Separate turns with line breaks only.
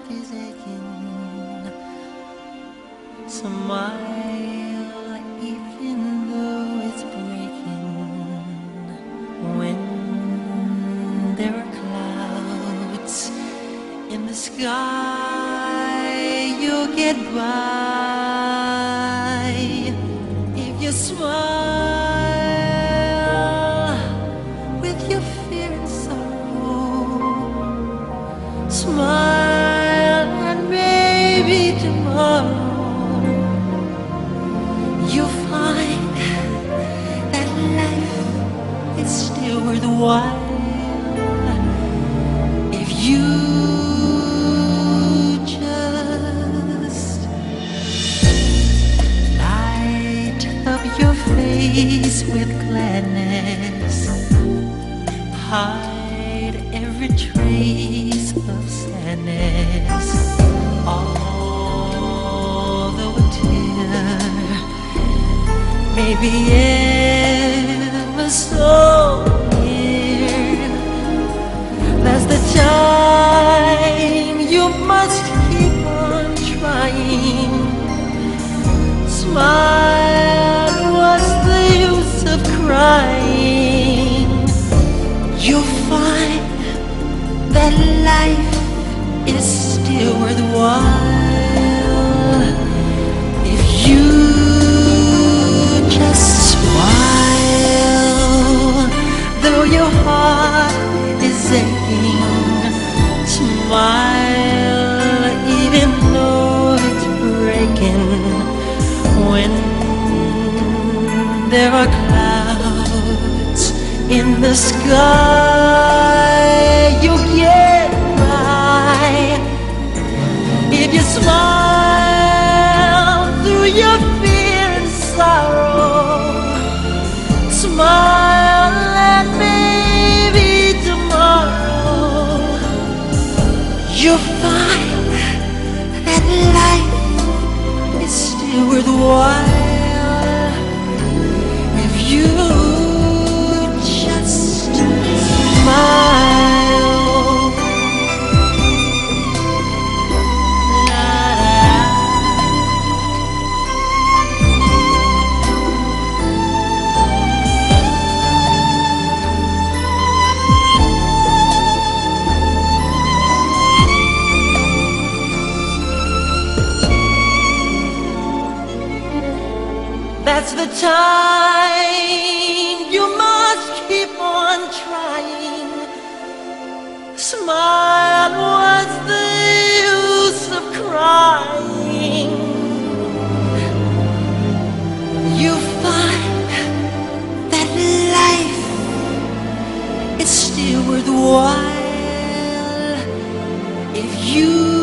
heart is aching. Smile even though it's breaking. When there are clouds in the sky, you'll get by if you smile with your fear and sorrow. Smile and maybe tomorrow you'll find that life is still worthwhile if you just light up your face with gladness. Hide every trace of sadness. Although a tear may be ever so near, that's the time you must keep on trying. Smile, what's the use of crying? You'll find that life is still worthwhile if you just smile. Though your heart is aching, smile even though it's breaking. When there are clouds in the sky, you get by if you smile through your fear and sorrow. Smile and maybe tomorrow you'll find that life is still worthwhile if you that's the time you must keep on trying. Smile, what's the use of crying? You find that life is still worthwhile if you